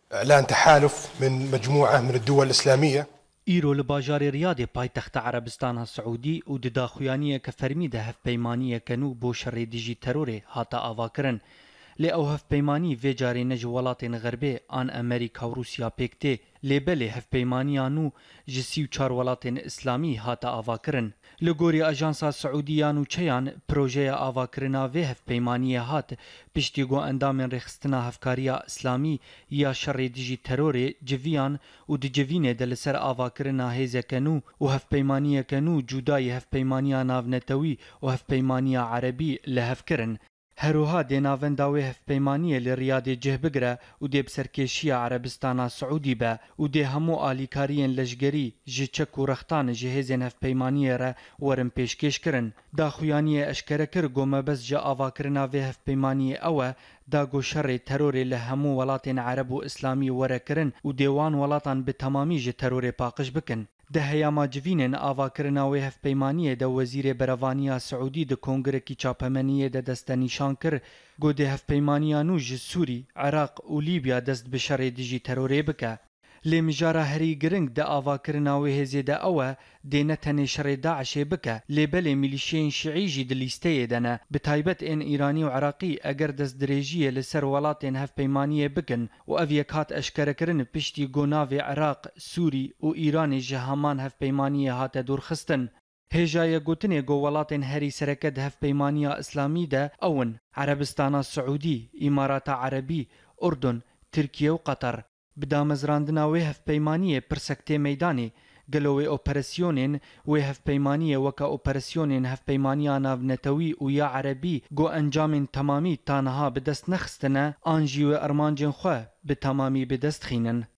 إعلان تحالف من مجموعة من الدول الإسلامية. إيرو لباجار رياض پایتخت عربستان السعودي و دداخویانیه که فرمیده هفپیمانیه کنو بو شر دیجی تروره هاتا آواکرن لی او هفپیمانی وی جاری نج ولاتین غربی آن امریکا و روسیا پیکته لی بلی هفپیمانیانو جسی و چار ولاتین اسلامی هاتا آواکرن لگوری اجانسا سعودیانو چیان پروژه آواکرنا وی هفپیمانیه هات پشتیگو اندام رخستنا هفکاریا اسلامی یا شر دیجی تروره جویان و دی جوینه دلسر آواکرنا هیزه کنو و هفپیمانیه کنو جودای هفپیمانیا ناونتوی و هفپیمانیا عربی لهفکرن هروها دیناونداوی هفپیمانیه لریاد جه بگره و دی بسرکشی عربستان سعودی به و دی همو آلیکارین لشگری جچک و رختان جهیزین هفپیمانیه را ورم پیشکش کرن دا خویانیه اشکره کر گومه بس جا آواکرنا وی هفپیمانیه اوه دا گو شر تروری لهمو ولاتین عرب و اسلامی وره کرن و دیوان ولاتان به تمامی جه تروری پاقش بکن ده هیاما جوینن آواکرناوی هفپیمانیه ده وزیر بروانیا سعودی ده کنگرکی چاپمنیه ده دست نیشان کر گو ده هفپیمانیانو جه سوری، عراق و لیبیا دست بشر دیجی تروری بکه. لی مجارا هری گرنگ ده آواکرناوی هزی ده اوه ده نتنی شر داعش بکه لی بلی میلیشین شیعی جی ده لیسته دنه بتایبت این ایرانی و عراقی اگر دست دریجیه لسر ولاتین هفپیمانیه بکن و اویکات اشکره کرن پشتی گوناوی عراق، سوری و ایرانی جهامان هفپیمانیه هات دور خستن. هجای گوتنی گو ولاتین هری سرکت هفپیمانیه اسلامی ده اون عربستان سعودی، امارات عربی، اردن، ترکیه و قطر. بدامزراندنا وی هفپیمانیه پرسکته میدانی گلوی اپراسیونین وی هفپیمانیه وکا اپراسیونین هفپیمانیا ناونتوی و یا عربی گو انجام تمامی تانها بدست نخستنه آنجی و ارمانجن خواه به تمامی بدست خینن.